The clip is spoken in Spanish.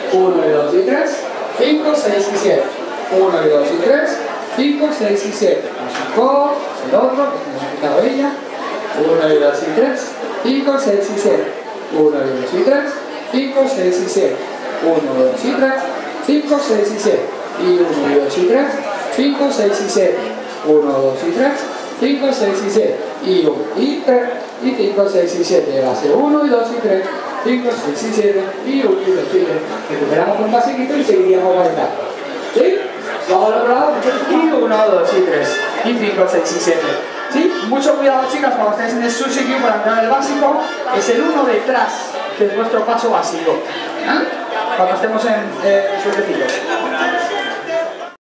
1 y 2 y 3, 5, 6 y 7. 1 y 2 y 3, 5, 6 y 7. El otro, que nos ha quitado ella. 1 y 2 y 3, 5, 6 y 7. 1 y 2 y 3, 5, 6 y 7. 1, 2 y 3, 5, 6 y 7. Y 1 y 2 y 3, 5, 6 y 7. 1, 2 y 3, 5, 6 y 7. Y 1 y 3, y 5, 6 y 7. Base 1 y 2 y 3, 5, 6 y 7. Y 1 y 2 y 3. Recuperamos un basiquito y seguiríamos bailando. ¿Sí? Vamos al otro lado. Y 1, 2 y 3. Y 5, 6 y 7. ¿Sí? Mucho cuidado, chicas, cuando estéis en el sushi Q para entrar en el básico. Es el 1 detrás, que es vuestro paso básico. ¿Eh? Cuando estemos en suertecitos.